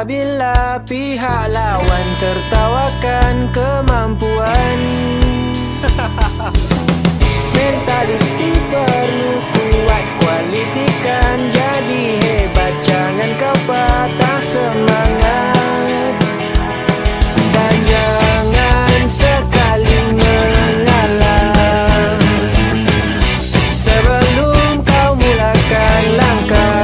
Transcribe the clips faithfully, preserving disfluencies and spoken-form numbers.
apabila pihak lawan tertawakan kemampuan. Mentaliti perlu kuat, kualiti kan jadi hebat. Jangan kau patah semangat dan jangan sekali mengalah sebelum kau mulakan langkah.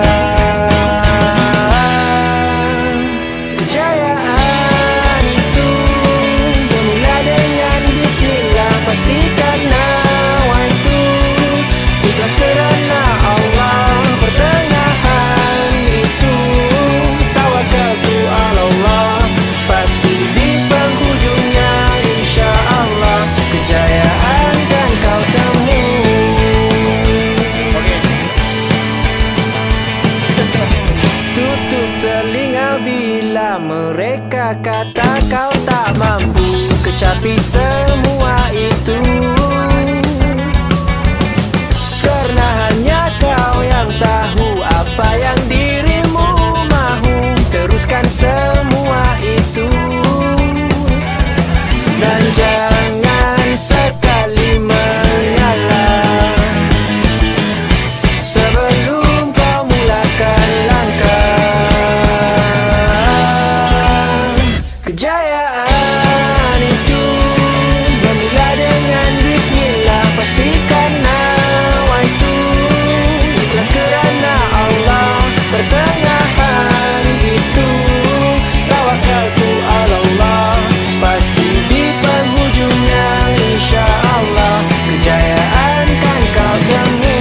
Kejayaan itu bermula dengan bismillah. Pastikan nawa itu ikhlas kerana Allah. Pertengahan itu tawakal tu Allah. Pasti di penghujungnya insya Allah kejayaan kan kau temui. Tutup telinga bila mereka kata kau tak mampu kecapi semua itu, karena hanya kau yang tahu apa yang dirimu mahu. Teruskan semua itu dan jangan sekali mengalah sebelum kau mulakan langkah. Kejayaan itu bermula dengan bismillah. Pastikan nawa itu ikhlas kerana Allah. Pertengahan itu tawakal tu Allah. Pasti di penghujungnya insya Allah kejayaan kan kau temui.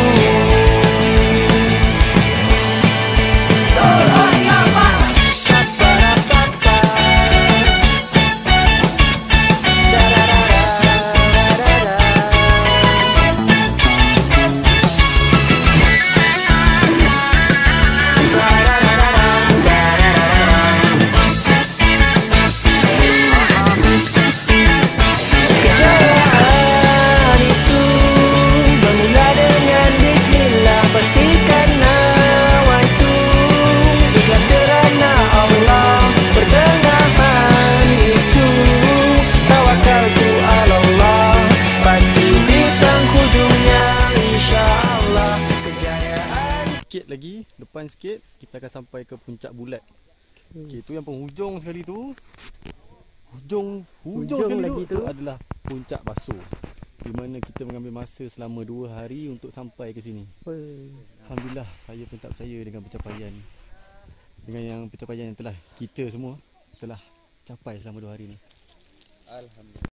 Kejayaan itu bermula dengan bismillah. Pastikan nawa itu ikhlas kerana Allah. Pertengahan itu tawakal tu Allah. Pasti di penghujungnya insya Allah kejayaan. Sikit lagi, depan sikit kita akan sampai ke puncak bulat. Okey, tu yang penghujung sekali tu. Hujung hujung, Hujung sekali lagi tu, tu tu. adalah puncak basuh, di mana kita mengambil masa selama dua hari untuk sampai ke sini. Alhamdulillah, saya pun tak percaya dengan pencapaian dengan yang pencapaian yang telah kita semua telah capai selama dua hari ni. Alhamdulillah.